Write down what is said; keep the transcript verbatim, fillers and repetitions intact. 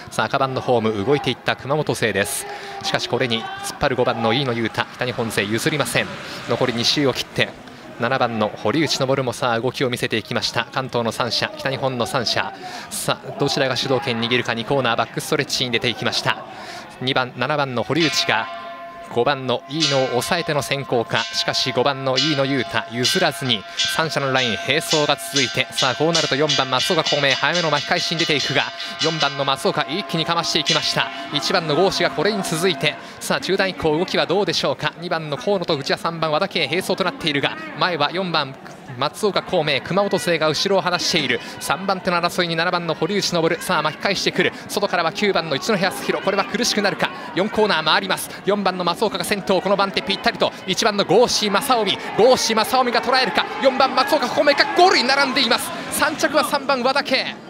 さあ赤番のホーム動いていった熊本勢です。しかしこれに突っ張るごばんの飯野雄太、北日本勢譲りません。残りに周を切ってななばんの堀内昇もさあ動きを見せていきました。関東のさん社、北日本のさん社、さあどちらが主導権握るか。にコーナーバックストレッチに出ていきました。にばんななばんの堀内がごばんの飯野を抑えての先行か。しかしごばんの飯野雄太譲らずにさん社のライン並走が続いて、さあこうなるとよんばん松岡孔明早めの巻き返しに出ていくが、よんばんの松岡一気にかましていきました。いちばんの郷志がこれに続いて、さあ中段以降動きはどうでしょうか。にばんの河野と内田、さんばん和田圭並走となっているが、前はよんばん松岡孔明熊本勢が後ろを離している。さんばん手の争いにななばんの堀内昇、さあ巻き返してくる。外からはきゅうばんの一戸康弘、これは苦しくなるか。よんコーナー回ります。よんばんの松岡が先頭、この番手ぴったりといちばんの郷志正臣郷志正臣が捉えるか。よんばん松岡孔明がゴールに並んでいます。さん着はさんばん和田圭。